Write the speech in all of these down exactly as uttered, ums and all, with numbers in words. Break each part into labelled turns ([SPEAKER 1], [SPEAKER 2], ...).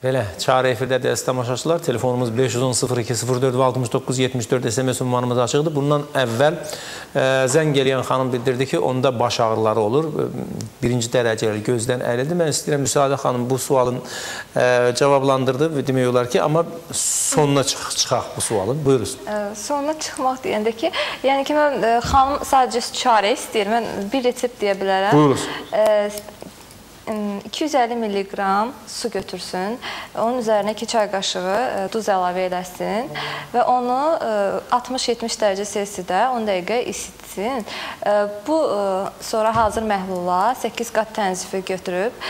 [SPEAKER 1] Belə, Çağrı efirdədir, əziz tamaşaçılar. Telefonumuz beş yüz on sıfır iki sıfır dörd altmış doqquz yetmiş dörd, S M S ünvanımız açıqdır. Bundan əvvəl e, zəng eləyən xanım bildirdi ki, onda baş ağrıları olur. Birinci dərəcəli gözdən əylədi. Mən istəyirəm, Müsadə xanım bu sualın e, cavablandırdı və demək olar ki, amma sonuna çıx çıxaq bu sualın. Buyuruz.
[SPEAKER 2] E, sonuna çıxmaq deyəndə ki, yəni ki, mən e, xanım sadəcə çarə istəyir. Mən bir resept deyə bilərəm.
[SPEAKER 1] Buyuruz.
[SPEAKER 2] E, iki yüz əlli milliqram su götürsün, onun üzərinə iki çay qaşığı duz əlavə eləsin və onu altmış yetmiş dərəcə Selsidə on dəqiqə isitsin. Bu sonra hazır məhlula səkkiz qat tənzifi götürüb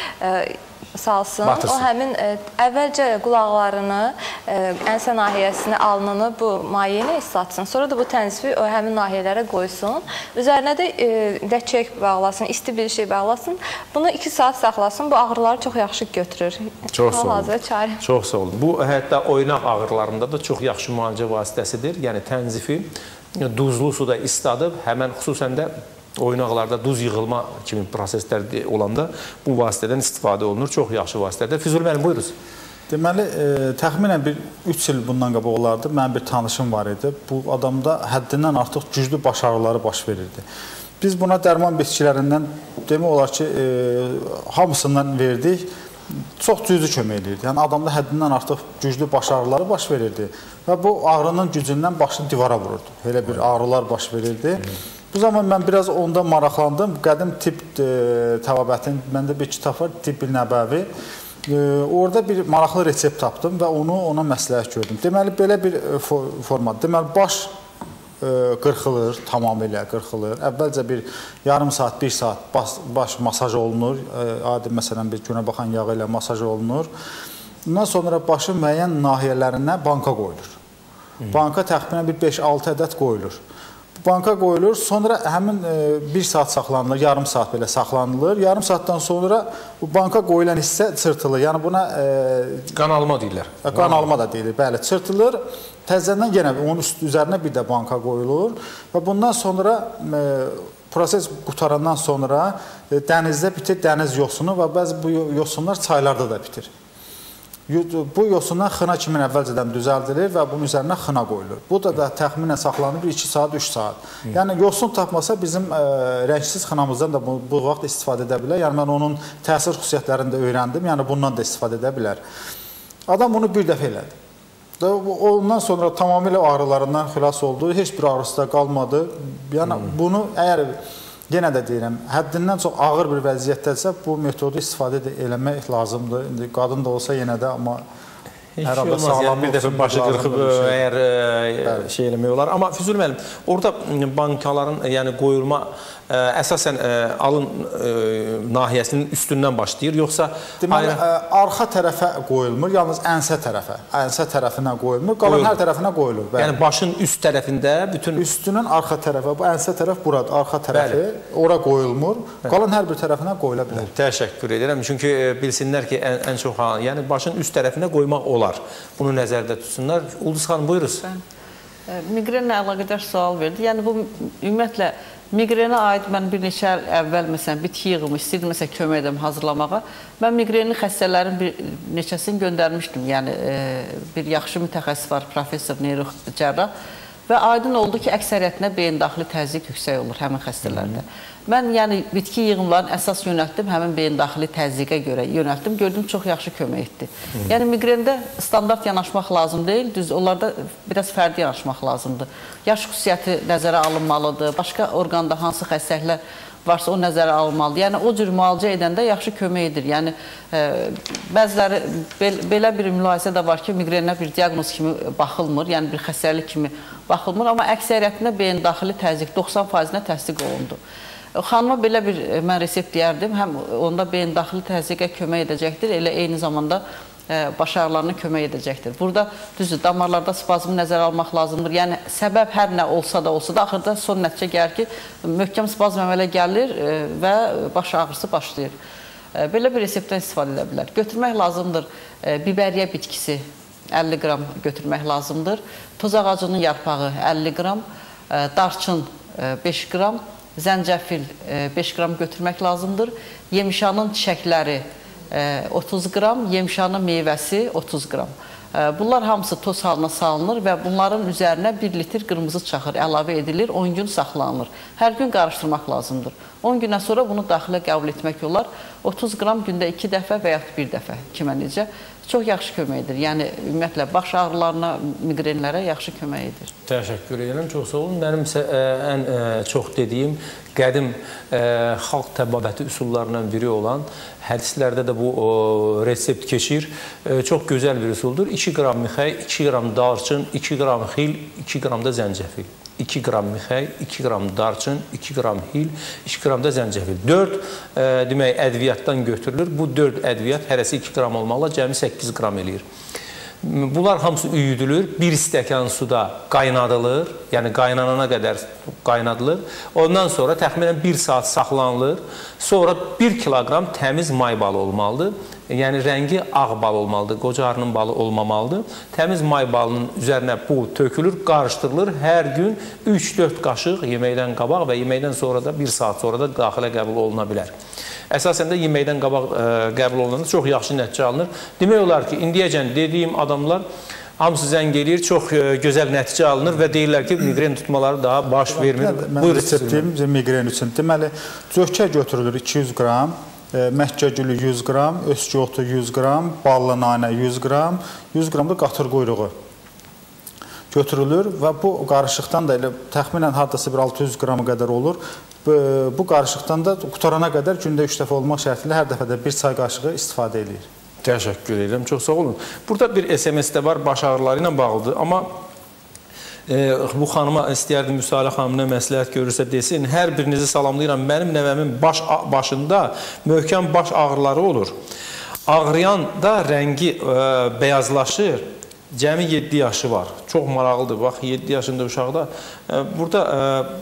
[SPEAKER 2] salsın.
[SPEAKER 1] Batırsın.
[SPEAKER 2] O həmin əvvəlcə qulaqlarını, ənsə nahiyəsini, alnını bu maye ilə islatsın. Sonra da bu tənzifi o həmin nahiyələrə qoysun. Üzərinə də ləçək bağlasın, isti bir şey bağlasın. Bunu iki saat saxlasın. Bu ağrıları çox yaxşı götürür.
[SPEAKER 1] Çox sağ olun. Çox sağ olun. Bu hətta oynaq ağrılarında da çox yaxşı müalicə vasitəsidir. Yəni tənzifi duzlu suda isladıb, həmən xüsusən də oynaqlarda duz yığılma kimi proseslər olanda bu vasitədən istifadə olunur. Çox yaxşı vasitədir. Füzuli müəllim, buyuruz.
[SPEAKER 3] Deməli, e, təxminən bir üç il bundan qabaq olardı. Mənim bir tanışım var idi. Bu adamda həddindən artıq güclü baş ağrıları baş verirdi. Biz buna dərman bitkilərindən demək olar ki, e, hamısından verdik. Çox cüzi kömək edirdi. Yəni adamda həddindən artıq güclü baş ağrıları baş verirdi. Və bu ağrının gücündən başını divara vururdu. Elə bir ağrılar baş verirdi. Bu zaman mən biraz onda maraqlandım. Qədim tibb e, təvabətin, məndə bir kitab var, Tibb-i Nəbəvi. E, orada bir maraqlı resept tapdım və onu ona məsləhət gördüm. Deməli, belə bir format. Deməli, baş e, qırxılır, tamamilə qırxılır. Əvvəlcə bir yarım saat, bir saat baş, baş masaj olunur. E, adi, məsələn, bir günə baxan yağı ilə masaj olunur. Bundan sonra başın müəyyən nahiyələrinə banka qoyulur. Banka təxminən bir beş altı ədəd qoyulur. Banka qoyulur, sonra həmin e, bir saat saxlanılır, yarım saat belə saxlanılır. Yarım saatdan sonra bu banka qoyulan hissə çırtılır. Yəni buna e,
[SPEAKER 1] qan alma deyirlər.
[SPEAKER 3] Qan alma da deyilir. Bəli, çırtılır. Təzədən yenə onun üst üzərinə bir də banka qoyulur və bundan sonra e, proses qutarandan sonra e, dənizdə bitir dəniz yosunu və bəzi bu yosunlar çaylarda da bitir. Bu yosundan xına kimi əvvəlcədən düzəldilir və bunun üzərinə xına qoyulur. Bu da da təxminən saxlanır iki saat, üç saat. Yəni yosun tapmasa bizim ə, rəngsiz xınamızdan da bu, bu vaxt istifadə edə bilər. Yəni mən onun təsir xüsusiyyətlərini də öyrəndim. Yəni bundan da istifadə edə bilər. Adam bunu bir dəfə elədi. Ondan sonra tamamilə ağrılarından xilas oldu. Heç bir ağrısı da qalmadı. Yəni hmm. bunu əgər yenə də deyirəm, həddindən çox ağır bir vəziyyətdəsə bu metodu istifadə eləmək lazımdır. İndi qadın da olsa yenə də, amma
[SPEAKER 1] hər halda sağlam bir dəfə başı qırxıb əgər şey eləmək olar. Amma Füzuli müəllim, orada bankaların yəni qoyulma əsasən alın nahiyəsinin üstündən başlayır, yoxsa
[SPEAKER 3] deməli arxa tərəfə qoyulmur, yalnız ənsə tərəfə, ənsə tərəfinə qoyulmur, qalan hər tərəfinə qoyulur.
[SPEAKER 1] Yəni başın üst tərəfində bütün
[SPEAKER 3] üstünün arxa tərəfə, bu ənsə tərəf burada, arxa tərəfi ora qoyulmur, qalan hər bir tərəfinə qoyula bilər.
[SPEAKER 1] Təşəkkür edirəm, çünki bilsinlər ki, ən çox yəni başın üst tərəfinə qoymaq olar. Bunu nəzərdə tutsunlar. Ulduz xanım, buyuruz.
[SPEAKER 4] Miqrenlə əlaqədar sual verdi. Yəni bu ümumiyyətlə miqrenə aid mən bir neçə il əvvəl məsələn bitki yığımı istəyirdim məsələn kömək edim hazırlamağa. Mən miqrenli xəstələrin bir neçəsini göndərmişdim. Yəni e, bir yaxşı mütəxəssis var, professor neyrocərrah və aydın oldu ki, əksəriyyətinə beyin-daxili təzyiq yüksək olur həmin xəstələrdə. Mən yəni bitki yığımlarını əsas yönəltdim, həmin beyin-daxili təzyiqə görə yönəltdim. Gördüm, çox yaxşı kömək etdi. Hı. Yəni miqrendə standart yanaşmaq lazım deyil, düz onlarda biraz fərdi yanaşmaq lazımdır. Yaş xüsusiyyəti nəzərə alınmalıdır, başqa orqanda hansı xəstəliklər varsa o nəzərə alınmalıdır. Yəni o cür müalicə edəndə yaxşı kömək edir. Yəni e, bəziləri bel, belə bir mülahisə də var ki, miqrenə bir diaqnoz kimi baxılmır, yəni bir xəstəlik kimi baxılmır, amma əksəriyyətində beyin-daxili təzyiq doxsan faizinə təsdiq olundu. Xanıma belə bir mən resept deyərdim, həm onda beyin-daxili təzyiqə kömək edəcəkdir, elə eyni zamanda baş ağrılarına kömək edəcəkdir. Burada düzdür, damarlarda spazmı nəzərə almaq lazımdır. Yəni səbəb hər nə olsa da olsa da axırda son nəticə gəlir ki, möhkəm spazm əmələ gəlir və baş ağrısı başlayır. Belə bir reseptdən istifadə edə bilər. Götürmək lazımdır biberiyə bitkisi əlli qram götürmək lazımdır. Toz ağacının yarpağı əlli qram, darçın beş qram, zəncəfil beş qram götürmək lazımdır. Yemişanın çiçəkləri otuz qram, yemşanı meyvəsi otuz qram. Bunlar hamısı toz halına salınır və bunların üzərinə bir litr qırmızı çaxır əlavə edilir, on gün saxlanılır. Hər gün qarışdırmaq lazımdır. on gündən sonra bunu daxilə qəbul etmək olar. otuz qram gündə iki dəfə və yaxud bir dəfə kimə necə çox yaxşı kömək edir. Yəni ümumiyyətlə baş ağrılarına, miqrenlərə yaxşı kömək edir.
[SPEAKER 1] Təşəkkür edirəm, çox sağ olun. Mənim isə ən çox dediyim qədim xalq təbabəti üsullarından biri olan, hədislərdə də bu resept keçir. Çox gözəl bir üsuldur. iki qram mixək, iki qram darçın, iki qram xil, iki qram da zəncəfil. iki qram mixək, iki qram darçın, iki qram hil, iki qram da zəncəfil. dörd demək ədviyyatdan götürülür. Bu dörd ədviyyat hərəsi iki qram olmaqla cəmi səkkiz qram eləyir. Bunlar hamısı üyüdülür, bir stəkan suda qaynadılır, yəni qaynanana qədər qaynadılır. Ondan sonra təxminən bir saat saxlanılır. Sonra bir kiloqram təmiz may balı olmalıdır. Yəni rəngi ağ bal olmalıdır, qoca arının balı olmamalıdır. Təmiz may balının üzərinə bu tökülür, qarışdırılır. Hər gün üç dörd qaşıq yeməkdən qabaq və yeməkdən sonra da bir saat sonra da daxilə qəbul oluna bilər. Əsasən də yeməkdən qabaq ə, qəbul olunanda çox yaxşı nəticə alınır. Demək olar ki, indiyəcən dediyim adamlar hamısı zəng eləyir, çox ə, gözəl nəticə alınır və deyirlər ki, migren tutmaları daha baş vermir.
[SPEAKER 3] Mən reseptiyim migren üçün. Deməli, cökə götürülür iki yüz qram, məhkə gülü yüz qram, öskü otu yüz qram, ballı nanə yüz qram, yüz qram da qatır quyruğu götürülür və bu qarışıqdan da elə təxminən hardasa bir altı yüz qramı qədər olur. Bu qarışıqdan da qutarana qədər gündə üç dəfə olmaq şərtilə hər dəfədə bir çay qaşığı istifadə edir.
[SPEAKER 1] Təşəkkür edirəm, çox sağ olun. Burada bir S M S də var, baş ağrıları ilə bağlıdır, amma e, bu xanıma istəyərdim, Müsalə xanımına məsləhət görürsə desin, hər birinizi salamlayıram. Mənim nəvəmin baş, başında möhkəm baş ağrıları olur. Ağrıyan da rəngi e, bəyazlaşır. Cəmi yeddi yaşı var. Çox maraqlıdır. Bax, yeddi yaşında uşaqda. E, burada e,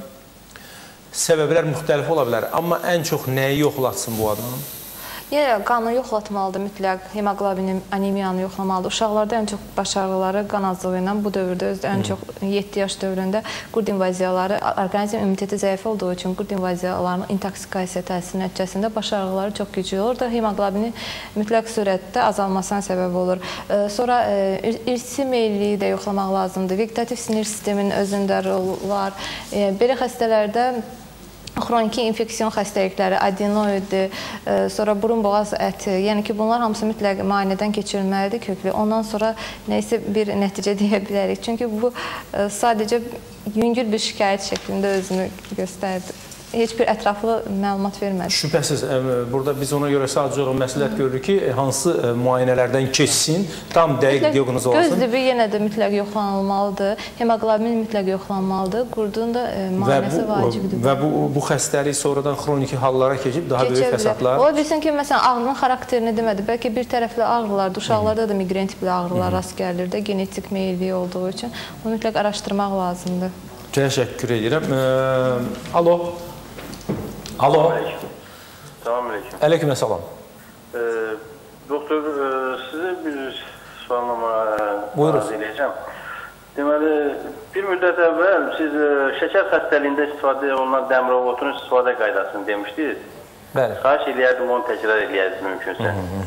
[SPEAKER 1] səbəblər müxtəlif ola bilər. Amma ən çox nəyi yoxlatsın bu adam?
[SPEAKER 2] Yəni, qanı yoxlatmalıdır mütləq, hemoqlobin anemiyanı yoxlamalıdır. Uşaqlarda ən çox baş ağrıları qan azlığı ilə bu dövrdə, özdə ən çox yeddi yaş dövründə qurd invaziyaları, orqanizm immuniteti zəif olduğu üçün qurd invaziyalarının intoksikasiya təsiri nəticəsində baş ağrıları çox güclü olur da hemoqlobinin mütləq surətdə azalmasına səbəb olur. Sonra irsi meyilliyi də yoxlamaq lazımdır. Vegetativ sinir sisteminin özündə rolu var. Belə xəstələrdə xroniki infeksiyon xəstəlikləri, adenoidi, sonra burun-boğaz əti, yəni ki, bunlar hamısı mütləq müayinədən keçirilməlidir köklü. Ondan sonra nəysə bir nəticə deyə bilərik. Çünki bu sadəcə yüngül bir şikayət şəklində özünü göstərdi. Heç bir ətraflı məlumat vermədi.
[SPEAKER 1] Şübhəsiz, burada biz ona görə sadəcə olaraq məsləhət görürük ki, hansı müayinələrdən keçsin, tam dəqiq diaqnoz olsun.
[SPEAKER 2] Göz dibi yenə də mütləq yoxlanılmalıdır, hemoqlobin mütləq yoxlanılmalıdır, qurdun da müayinəsi vacibdir.
[SPEAKER 1] Və bu, bu xəstəlik sonradan xroniki hallara keçib, daha böyük fəsadlar.
[SPEAKER 2] Ola bilsin ki, məsələn, ağrının xarakterini demədi, bəlkə bir tərəfli ağrılardır, uşaqlarda da migren tipli ağrılar rast gəlir də, genetik meyilliyi olduğu üçün bunu mütləq araşdırmaq lazımdır.
[SPEAKER 1] Təşəkkür edirəm. Alo. Alo.
[SPEAKER 5] Salam aleyküm.
[SPEAKER 1] Aleyküm salam.
[SPEAKER 5] Ee, doktor, e, sizə bir sualnama arz edəcəm. Deməli, bir müddət əvvəl siz e, şəkər xəstəliyində istifadə olunan dəmirov otunun istifadə qaydasını demişdiniz.
[SPEAKER 1] Bəli.
[SPEAKER 5] Xahiş eləyərdim, onu təkrar eləyərdiniz mümkünsə.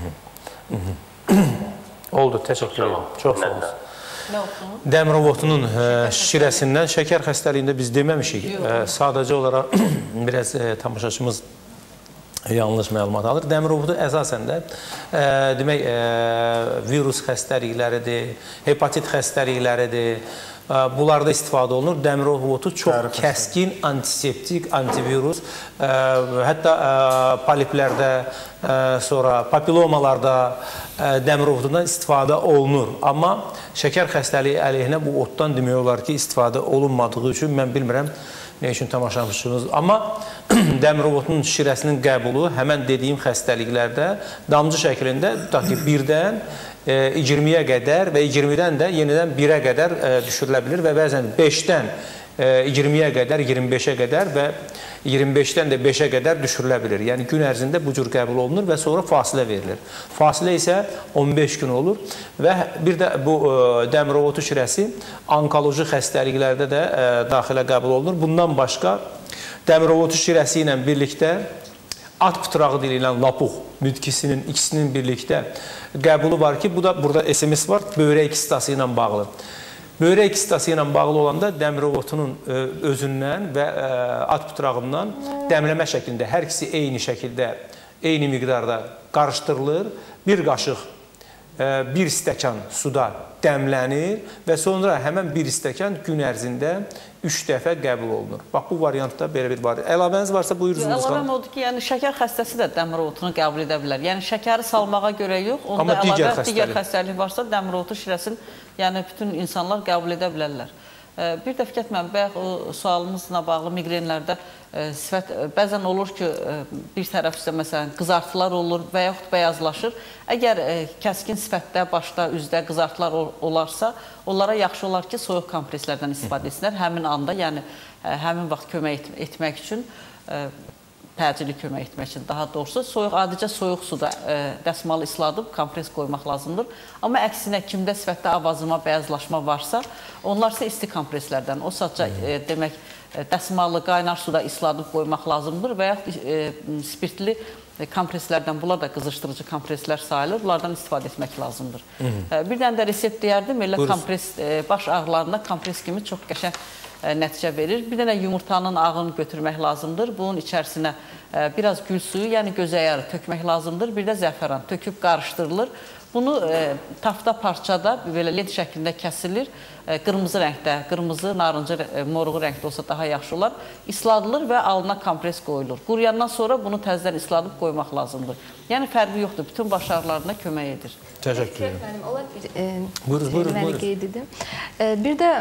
[SPEAKER 1] Oldu, təşəkkür edirəm. Çox sağ olun. Dəmirov otunun şirəsindən şəkər xəstəliyində biz deməmişik. Sadəcə olaraq biraz tamaşaçımız yanlış məlumat alır. Dəmirov otu əsasən də demək virus xəstəlikləridir, hepatit xəstəlikləridir. Bunlarda istifadə olunur. Dəmirov otu çox kəskin antiseptik, antivirus, hətta poliplərdə, sonra papilomalarda dəmirov otundan istifadə olunur. Amma şəkər xəstəliyi əleyhinə bu otdan demək olar ki, istifadə olunmadığı üçün mən bilmirəm nə üçün tamaşaçınız. Amma dəmirov otunun şirəsinin qəbulu həmən dediyim xəstəliklərdə damcı şəklində tutaq ki, birdən iyirmiyə qədər və iyirmidən də yenidən birə qədər düşürülə bilir və bəzən beşdən iyirmiyə qədər, iyirmi beşə qədər və iyirmi beşdən də beşə qədər düşürülə bilir. Yəni gün ərzində bu cür qəbul olunur və sonra fasilə verilir. Fasilə isə on beş gün olur və bir də bu dəmirov otu şirəsi onkoloji xəstəliklərdə də daxilə qəbul olunur. Bundan başqa dəmirov otu şirəsi ilə birlikdə at pıtrağı deyilən lapuq mütkisinin ikisinin birlikdə qəbulu var ki, bu da burada S M S var, böyrək kistası ilə bağlı. Böyrək kistası ilə bağlı olanda dəmirovotunun özündən və at pıtrağından dəmləmə şəklində hər ikisi eyni şəkildə, eyni miqdarda qarışdırılır. Bir qaşıq, bir stəkan suda dəmlənir və sonra həmən bir stəkan gün ərzində üç dəfə qəbul olunur. Bax, bu variantda belə bir var. Əlavəniz varsa buyursunuz.
[SPEAKER 4] Əlavəm odur ki, yəni şəkər xəstəsi də dəmirovotunu qəbul edə bilər. Yəni şəkəri salmağa görə yox, onda
[SPEAKER 1] amma digər
[SPEAKER 4] əlavə digər xəstəlik varsa dəmirovotu şirəsini yəni bütün insanlar qəbul edə bilərlər. Bir də Fikət müəllim, bayaq o sualımızla bağlı miqrenlərdə sifət bəzən olur ki, bir tərəf üstə məsələn qızartılar olur və yaxud bəyazlaşır. Əgər kəskin sifətdə, başda, üzdə qızartılar olarsa, onlara yaxşı olar ki, soyuq kompreslərdən istifadə etsinlər. Həmin anda, yəni həmin vaxt kömək etmək üçün, təcili kömək etmək üçün, daha doğrusu soyuq, adicə soyuq suda dəsmalı isladıb kompres qoymaq lazımdır. Amma əksinə kimdə sifətdə avazıma, bəyazlaşma varsa, onlar isə isti kompreslərdən, o sadəcə demək dəsmalı qaynar suda isladıb qoymaq lazımdır və yaxud spirtli kompreslərdən, bunlar da qızışdırıcı kompreslər sayılır, bunlardan istifadə etmək lazımdır. Bir dənə də resept deyərdim, elə kompres, baş ağrılarında kompres kimi çox qəşəng nəticə verir. Bir dənə yumurtanın ağını götürmək lazımdır. Bunun içərisinə biraz gül suyu, yəni gözəyarı tökmək lazımdır. Bir də zəfəran töküb qarışdırılır. Bunu tafta parçada belə led şəklində kəsilir. Qırmızı rəngdə, qırmızı, narıncı, moruğu rəngdə olsa daha yaxşı olar. İsladılır və alına kompres qoyulur. Quruyandan sonra bunu təzədən isladıb qoymaq lazımdır. Yəni fərqi yoxdur. Bütün baş ağrılarına kömək edir.
[SPEAKER 1] Təşəkkür ederim.
[SPEAKER 2] Buyurun, buyurun, buyurun. Bir də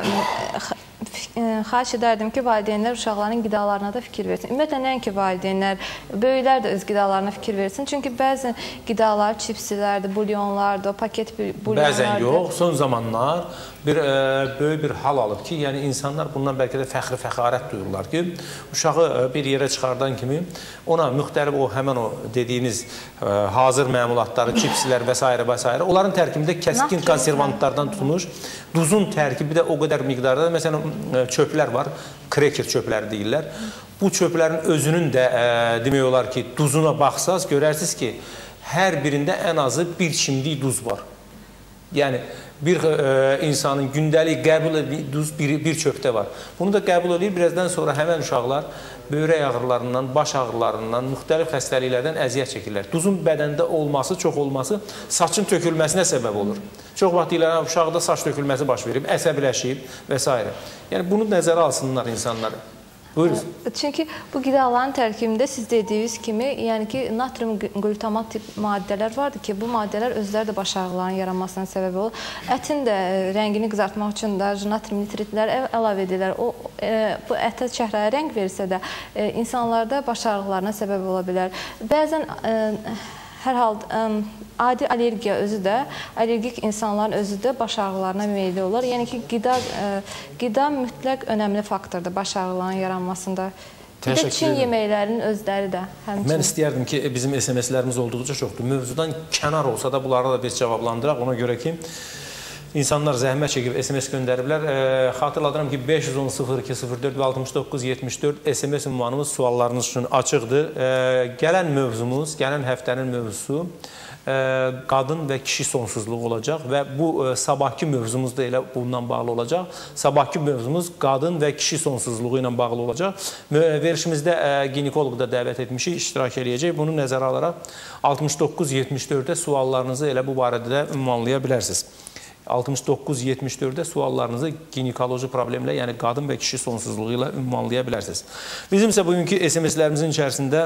[SPEAKER 2] xahiş edərdim ki, valideynlər uşaqların qidalarına da fikir versin. Ümumiyyətlə, nəinki valideynlər, böyüklər də öz qidalarına fikir versin. Çünki bəzi qidalar, çipsilərdir, bulyonlardır, o paket bulyonlardır.
[SPEAKER 1] Bəzən yox, son zamanlar bir e, böyük bir hal alıb ki, yəni insanlar bundan bəlkə də fəxri fəxarət duyurlar ki, uşağı bir yerə çıxardan kimi ona müxtəlif o həmən o dediyiniz e, hazır məmulatları, çipsilər və s. və s. onların tərkibində kəskin konservantlardan tutulmuş, duzun tərkibi də o qədər miqdarda, məsələn çöplər var, kreker çöpləri deyirlər. Bu çöplərin özünün də e, demək olar ki, duzuna baxsaz, görərsiniz ki, hər birində ən azı bir çimdik duz var. Yəni, bir e, insanın gündəlik qəbul etdiyi duz bir, bir çöpdə var. Bunu da qəbul edir, birazdan sonra həmən uşaqlar böyrək ağrılarından, baş ağrılarından, müxtəlif xəstəliklərdən əziyyət çəkirlər. Duzun bədəndə olması, çox olması saçın tökülməsinə səbəb olur. Çox vaxt deyirlər, uşaqda saç tökülməsi baş verib, əsəbiləşib və s. Yəni, bunu nəzərə alsınlar insanlar. Buyurun.
[SPEAKER 2] Çünki bu qidaların tərkibində siz dediyiniz kimi, yəni ki, natrium glutamat tip maddələr vardır ki, bu maddələr özləri də baş ağrılarının yaranmasına səbəb olur. Ətin də rəngini qızartmaq üçün də natrium nitritlər əlavə edirlər. O, e, bu ətə çəhrayı rəng verirsə də e, insanlarda baş ağrılarına səbəb ola bilər. Bəzən e, hər halda adi allergiya özü də, allergik insanların özü də baş ağrılarına meyilli olur. Yəni ki, qida, qida mütləq önəmli faktordur baş ağrılarının yaranmasında. Bir də Çin yeməklərinin özləri də həmçinin.
[SPEAKER 1] Mən istəyərdim ki, bizim S M S-lərimiz olduqca çoxdur. Mövzudan kənar olsa da bunları da biz cavablandıraq. Ona görə ki, İnsanlar zəhmət çəkib S M S göndəriblər. E, xatırladıram ki, beş yüz on sıfır iki sıfır dörd və altmış doqquz yetmiş dörd S M S ünvanımız suallarınız üçün açıqdır. E, gələn mövzumuz, gələn həftənin mövzusu e, qadın və kişi sonsuzluğu olacaq və bu e, sabahki mövzumuz da elə bundan bağlı olacaq. Sabahki mövzumuz qadın və kişi sonsuzluğu ilə bağlı olacaq. Verilişimizdə e, ginekoloq da dəvət etmişik, iştirak edəcək. Bunu nəzərə alaraq altmış doqquz yetmiş dördə suallarınızı elə bu barədə də ünvanlaya bilərsiniz. altmış doqquz yetmiş dördə suallarınızı ginekoloji problemlə, yəni qadın və kişi sonsuzluğu ilə ünvanlaya bilərsiniz. Bizim isə bugünkü S M S-lərimizin içərisində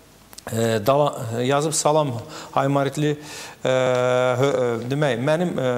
[SPEAKER 1] e, dala, yazıb salam Haymaritli e, demək, mənim e,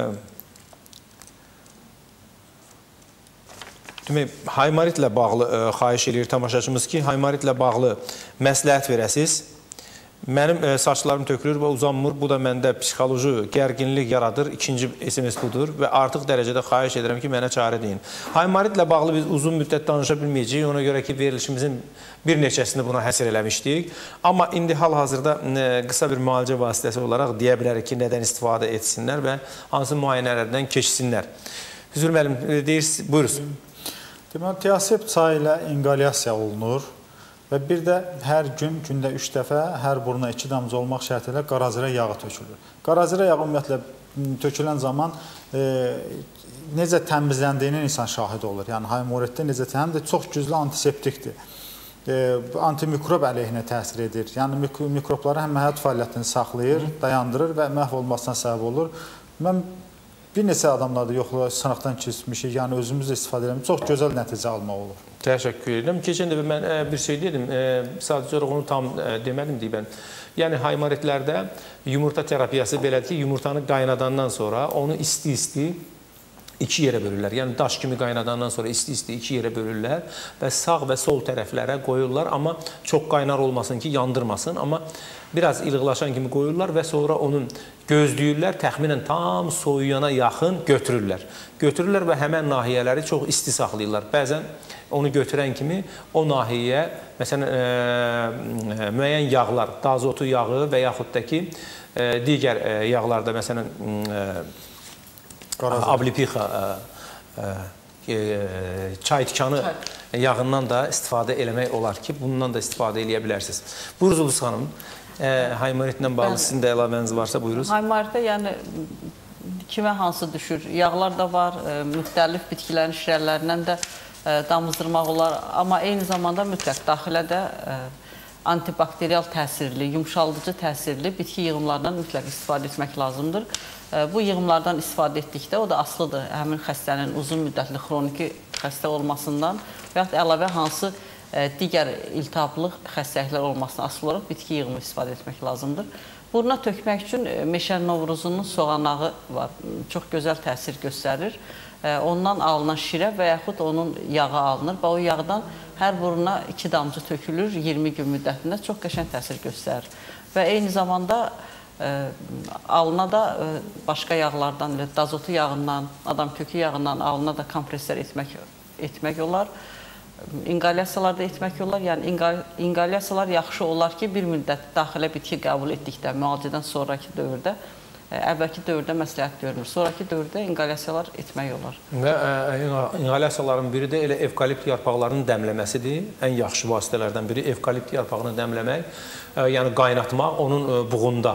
[SPEAKER 1] demək, Haymaritlə bağlı e, xahiş edir tamaşaçımız ki, Haymaritlə bağlı məsləhət verəsiniz. Mənim e, saçlarım tökülür və uzanmır. Bu da məndə psixoloji gərginlik yaradır. İkinci S M S budur və artıq dərəcədə xahiş edirəm ki, mənə çarə deyin. Haymaritlə bağlı biz uzun müddət danışa bilməyəcəyik. Ona görə ki, verilişimizin bir neçəsini buna həsr eləmişdik. Amma indi hal-hazırda e, qısa bir müalicə vasitəsi olaraq deyə bilərik ki, nədən istifadə etsinlər və hansı müayinələrdən keçsinlər. Hüzur müəllim, deyirsiniz, buyurun.
[SPEAKER 3] Deməli, Tiasep çayı ilə inqalyasiya olunur. Və bir də hər gün, gündə üç dəfə, hər buruna iki damcı olmaq şərti ilə qarazirə yağı tökülür. Qarazirə yağı ümumiyyətlə tökülən zaman e, necə təmizləndiyinin insan şahid olur. Yəni Haymoretdə necə həm də çox güclü antiseptikdir. E, antimikrob əleyhinə təsir edir. Yəni mikrobları həm həyat fəaliyyətini saxlayır, dayandırır və məhv olmasına səbəb olur. Mən bir neçə adamlarda yoxla sınaqdan keçmişik, yəni özümüz də istifadə edelim, çox gözəl nəticə almaq olur.
[SPEAKER 1] Təşəkkür edirəm. Keçən dəfə mən ə, bir şey dedim, ə, sadəcə onu tam ə, demədim deyib mən. Yəni haymaretlərdə yumurta terapiyası belədir ki, yumurtanı qaynadandan sonra onu isti-isti iki yerə bölürlər. Yəni daş kimi qaynadandan sonra isti-isti iki yerə bölürlər və sağ və sol tərəflərə qoyurlar, amma çox qaynar olmasın ki, yandırmasın, amma biraz ilıqlaşan kimi qoyurlar və sonra onun gözləyirlər, təxminən tam soyuyana yaxın götürürlər. Götürürlər və həmən nahiyələri çox isti saxlayırlar. Bəzən onu götürən kimi o nahiyə, məsələn, ə, müəyyən yağlar, dazotu yağı və yaxud da ki, ə, digər ə, yağlarda, məsələn, ə, ablipika, ə, ə, çay tikanı yağından da istifadə eləmək olar ki, bundan da istifadə eləyə bilərsiniz. Buyuruz Ulus xanım. Haymaretlə bağlı sizin də əlavəniz varsa buyuruz.
[SPEAKER 4] Haymaretdə yəni kimə hansı düşür? Yağlar da var, e, müxtəlif bitkilərin şirələrindən də e, damızdırmaq olar. Amma eyni zamanda mütləq daxilə də e, antibakteriyal təsirli, yumşaldıcı təsirli bitki yığımlarından mütləq istifadə etmək lazımdır. E, bu yığımlardan istifadə etdikdə o da asılıdır həmin xəstənin uzun müddətli xroniki xəstə olmasından və yaxud əlavə hansı digər iltihablıq xəstəliklər olmasına asılı olaraq bitki yığımı istifadə etmək lazımdır. Buruna tökmək üçün meşə novruzunun soğanağı var. Çox gözəl təsir göstərir. Ondan alınan şirə və yaxud onun yağı alınır və o yağdan hər buruna iki damcı tökülür iyirmi gün müddətində. Çox qəşəng təsir göstərir. Və eyni zamanda alına da başqa yağlardan, dazotu yağından, adam kökü yağından alına da kompreslər etmək, etmək olar. İnqalyasiyalar da etmək olar. Yəni inqalyasiyalar yaxşı olar ki, bir müddət daxilə bitki qəbul etdikdə, müalicədən sonraki dövrdə, əvvəlki dövrdə məsləhət görmür. Sonraki dövrdə inqalyasiyalar etmək olar.
[SPEAKER 1] Və inqalyasiyaların biri də elə evkalipt yarpaqlarının dəmləməsidir. Ən yaxşı vasitələrdən biri evkalipt yarpağını dəmləmək, yəni qaynatmaq, onun buğunda.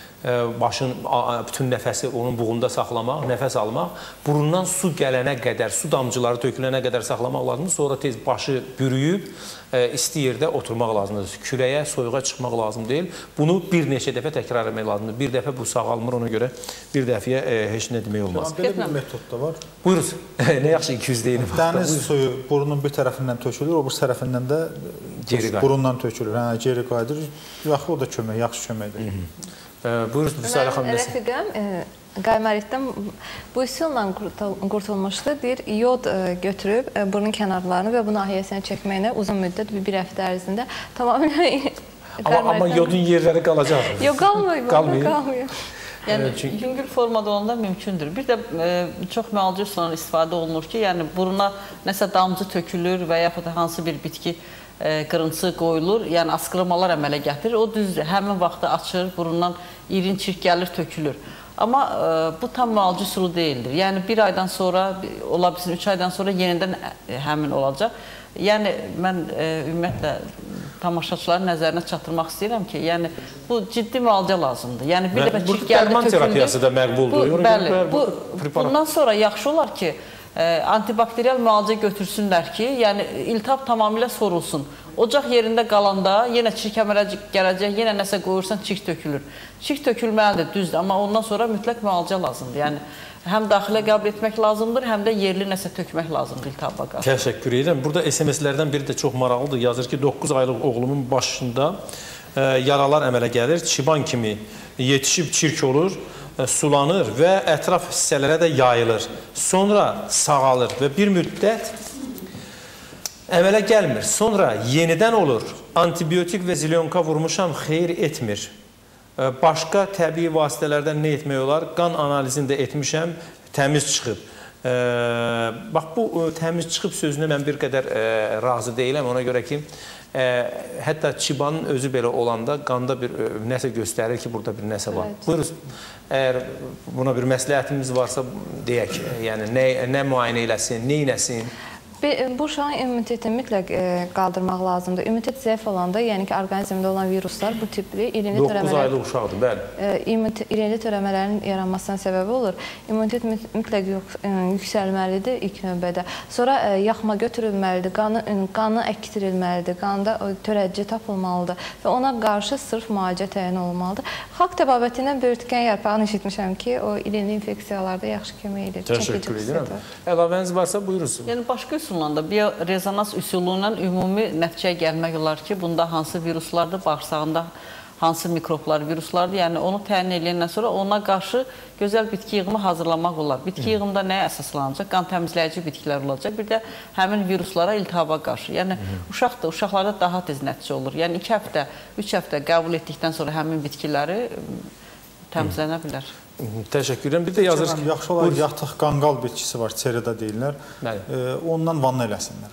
[SPEAKER 1] Başın bütün nəfəsi onun buğunda saxlamaq, nəfəs almaq, burundan su gələnə qədər, su damcıları tökülənə qədər saxlamaq lazımdır. Sonra tez başı bürüyüb, isti yerdə oturmaq lazımdır. Kürəyə, soyuğa çıxmaq lazım deyil. Bunu bir neçə dəfə təkrar etmək lazımdır. Bir dəfə bu sağalmır, ona görə bir dəfəyə heç nə demək olmaz.
[SPEAKER 3] Belə bir metod da var.
[SPEAKER 1] Buyuruz. Nə yaxşı iki yüz deyini var.
[SPEAKER 3] Dəniz suyu burunun bir tərəfindən tökülür, o bir tərəfindən də burundan tökülür. Hə, geri qayıdır. Yaxşı, o da kömək, yaxşı köməkdir.
[SPEAKER 1] Buyuruz, Müsalə xanım.
[SPEAKER 2] Mən rəfiqəm qaymaritdən bu üsulla qurtulmuşdu. Deyir, yod götürüb burun kənarlarını və bu nahiyəsinə çəkməklə uzun müddət bir həftə ərzində tamamilə
[SPEAKER 1] Amma yodun yerləri qalacaq.
[SPEAKER 2] Yox, qalmıyor. Qalmıyor.
[SPEAKER 4] Yəni, yüngül formada olanda mümkündür. Bir də e, çox müalicə üsulundan istifadə olunur ki, yəni buruna nəsə damcı tökülür və yaxud da hansı bir bitki e, qırıntısı qoyulur, yəni askılamalar əmələ gətirir. O düzdür, həmin vaxtda açır, burundan irin çirk gəlir, tökülür. Amma e, bu tam müalicə üsulu deyildir. Yəni bir aydan sonra, ola bilsin üç aydan sonra yenidən e, həmin olacaq. Yəni mən e, ümumiyyətlə tamaşaçıların nəzərinə çatdırmaq istəyirəm ki, yəni bu ciddi müalicə lazımdır. Yəni bir dəfə çirk gəldi,
[SPEAKER 1] dərman terapiyası da məqbuldur.
[SPEAKER 4] Bu, bəli, bu, bundan sonra yaxşı olar ki, e, antibakteriyal müalicə götürsünlər ki, yəni iltihab tamamilə sorulsun. Ocaq yerində qalanda yenə çirk əmələ gələcək, yenə nəsə qoyursan çirk tökülür. Çirk tökülməlidir, düzdür, amma ondan sonra mütləq müalicə lazımdır. Yəni həm daxilə qəbul etmək lazımdır, həm də yerli nəsə tökmək lazımdır iltihaba qarşı.
[SPEAKER 1] Təşəkkür edirəm. Burada S M S-lərdən biri də çox maraqlıdır. Yazır ki, doqquz aylıq oğlumun başında e, yaralar əmələ gəlir, çiban kimi yetişib çirk olur, e, sulanır və ətraf hissələrə də yayılır. Sonra sağalır və bir müddət əmələ gəlmir. Sonra yenidən olur. Antibiotik və zilyonka vurmuşam, xeyir etmir. Başqa təbii vasitələrdən nə etmək olar? Qan analizini də etmişəm, təmiz çıxıb. E, bax, bu təmiz çıxıb sözünə mən bir qədər e, razı deyiləm. Ona görə ki, e, hətta çibanın özü belə olanda qanda bir e, nəsə göstərir ki, burada bir nəsə var. Evet. Buyuruz, əgər buna bir məsləhətimiz varsa deyək, yəni nə, nə müayinə eləsin, nə eləsin?
[SPEAKER 2] Bu uşağın immunitetini mütləq qaldırmaq lazımdır. İmmunitet zəif olanda, yəni ki, orqanizmdə olan viruslar bu tipli irinli törəmələr...
[SPEAKER 1] doqquz aylıq uşaqdır, bəli.
[SPEAKER 2] İrinli törəmələrin yaranmasına səbəb olur. İmmunitet mütləq yüksəlməlidir ilk növbədə. Sonra yaxma götürülməlidir, qanı əktirilməlidir, qanda törədici tapılmalıdır və ona qarşı sırf müalicə təyin olunmalıdır. Xalq təbabətindən böyürtkən yarpağını eşitmişəm ki, o irinli infeksiyalarda yaxşı kömək edir.
[SPEAKER 1] Təşəkkür edirəm. Əlavəniz varsa buyurursunuz.
[SPEAKER 4] Yəni, başqa üsulla biorezonans üsulu ilə ümumi nəticəyə gəlmək olar ki, bunda hansı viruslardır, bağırsağında hansı mikroblar, viruslardır, yəni onu təyin edəndən sonra ona qarşı gözəl bitki yığımı hazırlamaq olar. Bitki yığımında nəyə əsaslanacaq? Qan təmizləyici bitkilər olacaq, bir də həmin viruslara, iltihaba qarşı. Yəni, uşaqdır, uşaqlarda daha tez nəticə olur. Yəni, iki həftə, üç həftə qəbul etdikdən sonra həmin bitkiləri təmizlənə bilər.
[SPEAKER 1] Təşəkkür edirəm. Bir də yazır...
[SPEAKER 3] Yaxşı olaraq yatıq qanqal bitkisi var, çerida deyirlər. Ondan vanna eləsinlər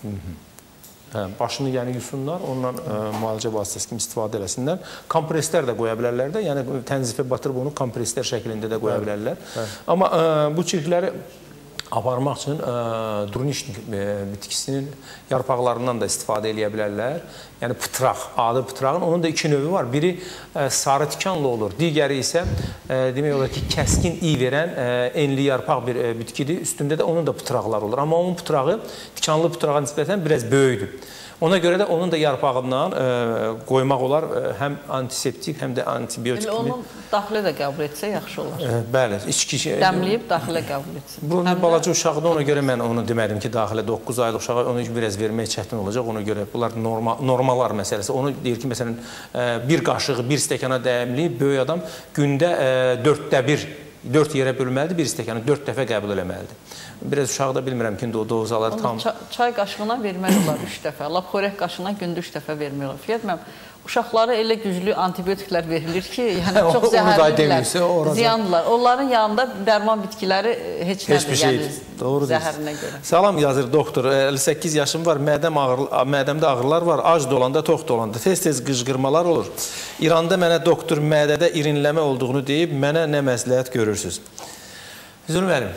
[SPEAKER 3] uşağa.
[SPEAKER 1] Başını yəni yusunlar, ondan müalicə vasitəsi kimi istifadə eləsinlər. Kompreslər də qoya bilərlər də, yəni tənzifə batırıb onu kompreslər şəklində də qoya bilərlər. Amma bu çirkləri aparmaq üçün durniş bitkisinin yarpaqlarından da istifadə edə bilərlər. Yəni pıtraq, adı pıtrağın. Onun da iki növü var. Biri sarı tikanlı olur. Digəri isə demək olar ki, kəskin iy verən enli yarpaq bir bitkidir. Üstündə də onun da pıtraqlar olur. Amma onun pıtrağı tikanlı pıtrağa nisbətən biraz böyükdür. Ona görə də onun da yarpağından qoymaq olar həm antiseptik, həm də antibiotik kimi.
[SPEAKER 4] Onu daxilə də qəbul etsə yaxşı olar.
[SPEAKER 1] Bəli, içki...
[SPEAKER 4] Dəmləyib daxilə qəbul etsin.
[SPEAKER 1] Bu balaca uşaqdır, ona görə mən onu demədim ki, daxilə doqquz aylıq uşağa onu biraz vermək çətin olacaq. Ona görə bunlar normalar məsələsi. Onu deyir ki, məsələn, bir qaşığı bir stəkana dəyəmləyib, böyük adam gündə dörddə bir, dörd yerə bölməlidir, bir stəkanı dörd dəfə qəbul eləməlidir. Biraz uşaqda bilmirəm ki, o dozaları tam...
[SPEAKER 4] Çay qaşığına vermək olar üç dəfə, lap xörək qaşığına gündə üç dəfə vermək olar. Fikir etməm, uşaqlara elə güclü antibiotiklər verilir ki, yəni çox zəhərlidirlər, ziyandılar. Onların yanında dərman bitkiləri heç nədir, yəni zəhərinə görə.
[SPEAKER 1] Salam yazır doktor, əlli səkkiz yaşım var, mədəmdə ağrılar var, ac dolanda, tox dolanda, tez-tez qıcqırmalar olur. İranda mənə doktor mədədə irinləmə olduğunu deyib, mənə nə məsləhət görürsünüz? Zülm verim.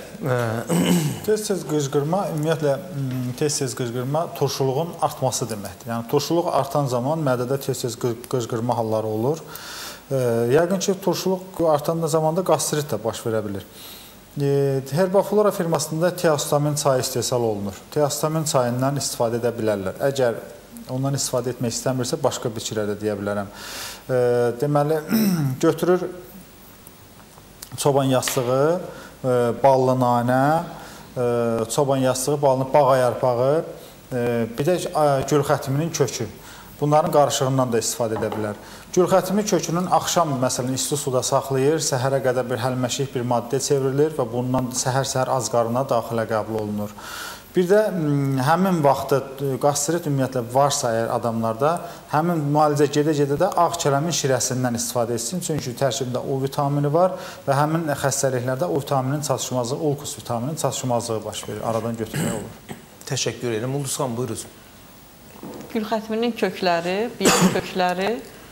[SPEAKER 3] Tez-tez qıcqırma, ümumiyyətlə tez-tez qıcqırma turşuluğun artması deməkdir. Yəni turşuluq artan zaman mədədə tez-tez qıcqırma halları olur. Yəqin ki, turşuluq artan zamanda qastrit də baş verə bilir. Herbaflora firmasında teostamin çayı istehsal olunur. Teostamin çayından istifadə edə bilərlər. Əgər ondan istifadə etmək istəmirsə, başqa bitkilər də deyə bilərəm. Deməli, götürür çoban yastığı, ballı nanə, çoban yastığı, ballı bağ yarpağı, bir də gül xətiminin kökü. Bunların qarışığından da istifadə edə bilər. Gül xətimi kökünün axşam, məsələn, isti suda saxlayır, səhərə qədər bir həlməşik bir maddə çevrilir və bundan səhər-səhər az qarına daxilə qəbul olunur. Bir də həmin vaxtı qastrit ümumiyyətlə varsa əgər adamlarda, həmin müalicə gedə-gedə də ağ kələmin şirəsindən istifadə etsin. Çünki tərkibində O vitamini var və həmin xəstəliklərdə O vitaminin çatışmazlığı, ulkus vitaminin çatışmazlığı baş verir. Aradan götürmək olur.
[SPEAKER 1] Təşəkkür edirəm. Ulduzxan, buyurun.
[SPEAKER 4] Gül xətminin kökləri, bitki kökləri,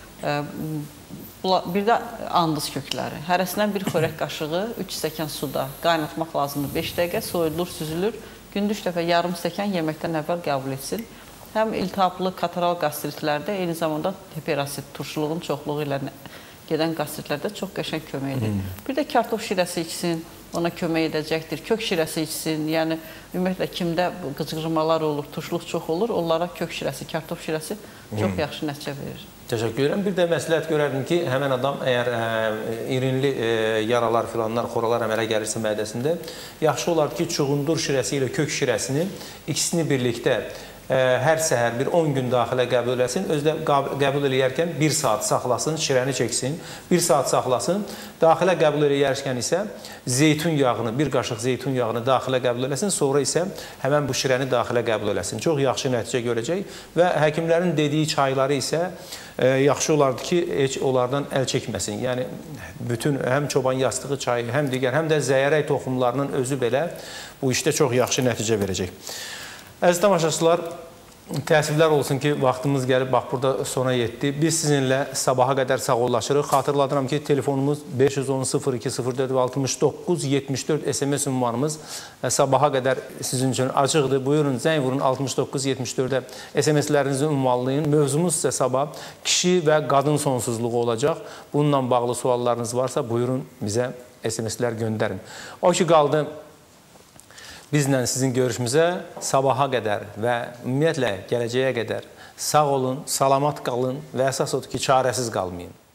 [SPEAKER 4] bir də andız kökləri. Hərəsindən bir xörək qaşığı, üç stəkan suda qaynatmaq lazımdır. beş dəqiqə soyulur, süzülür. Gündə üç dəfə yarım stəkan yeməkdən əvvəl qəbul etsin. Həm iltihablı kataral qastritlərdə, eyni zamanda hiperasit, turşuluğun çoxluğu ilə gedən qastritlərdə çox qəşəng kömək edir. Bir də kartof şirəsi içsin, ona kömək edəcəkdir. Kök şirəsi içsin, yəni ümumiyyətlə kimdə qıcqırmalar olur, turşuluq çox olur, onlara kök şirəsi, kartof şirəsi çox yaxşı nəticə verir.
[SPEAKER 1] Təşəkkür edirəm. Bir də məsləhət görərdim ki, həmən adam əgər irinli yaralar, filanlar, xoralar əmələ gəlirsə mədəsində, yaxşı olardı ki, çuğundur şirəsi ilə kök şirəsini ikisini birlikdə hər səhər bir on gün daxilə qəbul eləsin, özdə qəbul eləyərkən bir saat saxlasın, şirəni çəksin, bir saat saxlasın, daxilə qəbul eləyərkən isə zeytun yağını, bir qaşıq zeytun yağını daxilə qəbul eləsin, sonra isə həmən bu şirəni daxilə qəbul eləsin. Çox yaxşı nəticə görəcək və həkimlərin dediyi çayları isə yaxşı olardı ki, heç onlardan əl çəkməsin. Yəni, bütün həm çoban yastığı çayı, həm digər, həm də zəyərək toxumlarının özü belə bu işdə çox yaxşı nəticə verəcək. Əziz tamaşaçılar, Təəssüflər olsun ki, vaxtımız gəlib, bax, burada sona yetdi. Biz sizinlə sabaha qədər sağollaşırıq. Xatırladıram ki, telefonumuz beş yüz on sıfır iki sıfır dörd altmış doqquz yetmiş dörd S M S ünvanımız sabaha qədər sizin üçün açıqdır. Buyurun, zəng vurun altmış doqquz yetmiş dördə S M S-lərinizi ünvanlayın. Mövzumuz isə sabah kişi və qadın sonsuzluğu olacaq. Bununla bağlı suallarınız varsa, buyurun, bizə S M S-lər göndərin. O ki, qaldı bizlə sizin görüşümüzə sabaha qədər və ümumiyyətlə gələcəyə qədər sağ olun, salamat qalın və əsas odur ki, çarəsiz qalmayın.